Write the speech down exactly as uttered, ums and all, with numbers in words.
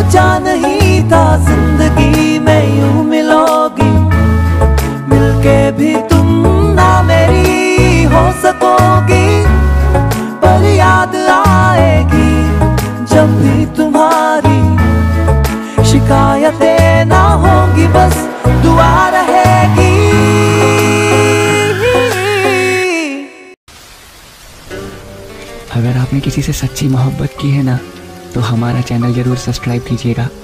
सोचा नहीं था जिंदगी में यूं मिलोगी, मिलके भी तुम ना मेरी हो सकोगी। पर याद आएगी जब भी तुम्हारी, शिकायतें ना होंगी बस दुआ रहेगी। अगर आपने किसी से सच्ची मोहब्बत की है ना, तो हमारा चैनल जरूर सब्सक्राइब कीजिएगा।